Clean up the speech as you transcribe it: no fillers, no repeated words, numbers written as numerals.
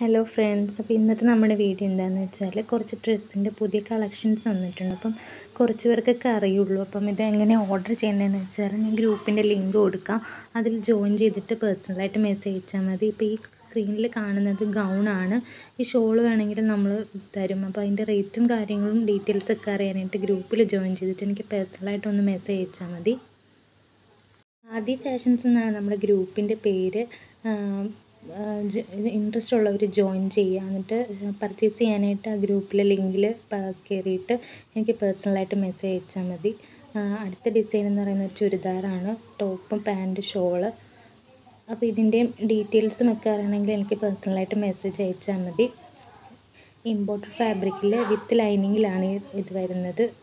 Hello friends, അപ്പോൾ ഇന്നത്തെ നമ്മുടെ വീഡിയോ എന്താണെന്ന് വെച്ചാൽ കുറച്ച് ഡ്രസ്സിൻ്റെ പുതിയ കളക്ഷൻസ് വന്നിട്ടുണ്ട്. അപ്പം കുറച്ച് പേർക്കൊക്കെ അറിയുള്ളൂ. അപ്പം ഇതെങ്ങനെ ഓർഡർ ചെയ്യേണ്ടതെന്ന് വെച്ചാൽ ഞാൻ ഗ്രൂപ്പിൻ്റെ ലിങ്ക് കൊടുക്കാം. അതിൽ ജോയിൻ ചെയ്തിട്ട് പേഴ്സണലായിട്ട് മെസ്സേജ് അയച്ചാൽ മതി. ഇപ്പോൾ ഈ സ്ക്രീനിൽ കാണുന്നത് ഗൗണാണ്. ഈ ഷോൾ വേണമെങ്കിൽ നമ്മൾ തരും. അപ്പോൾ അതിൻ്റെ റേറ്റും കാര്യങ്ങളും ഡീറ്റെയിൽസൊക്കെ അറിയാനായിട്ട് ഗ്രൂപ്പിൽ ജോയിൻ ചെയ്തിട്ട് എനിക്ക് പേഴ്സണലായിട്ടൊന്ന് മെസ്സേജ് അയച്ചാൽ മതി. ആദി ഫാഷൻസ് എന്നാണ് നമ്മുടെ ഗ്രൂപ്പിൻ്റെ പേര്. ഇൻട്രസ്റ്റ് ഉള്ളവർ ജോയിൻ ചെയ്യുക, എന്നിട്ട് പർച്ചേസ് ചെയ്യാനായിട്ട് ആ ഗ്രൂപ്പിലെ ലിങ്കിൽ കയറിയിട്ട് എനിക്ക് പേഴ്സണലായിട്ട് മെസ്സേജ് അയച്ചാൽ മതി. അടുത്ത ഡിസൈൻ എന്ന് പറയുന്നത് ഒരു ചുരിദാറാണ്, ടോപ്പും പാൻറ്റ് ഷോള്. അപ്പോൾ ഇതിൻ്റെയും ഡീറ്റെയിൽസും ഒക്കെ അറിയണമെങ്കിൽ എനിക്ക് പേഴ്സണലായിട്ട് മെസ്സേജ് അയച്ചാൽ മതി. ഇമ്പോർട്ടഡ് ഫാബ്രിക്കിൽ വിത്ത് ലൈനിങ്ങിലാണ് ഇത് വരുന്നത്.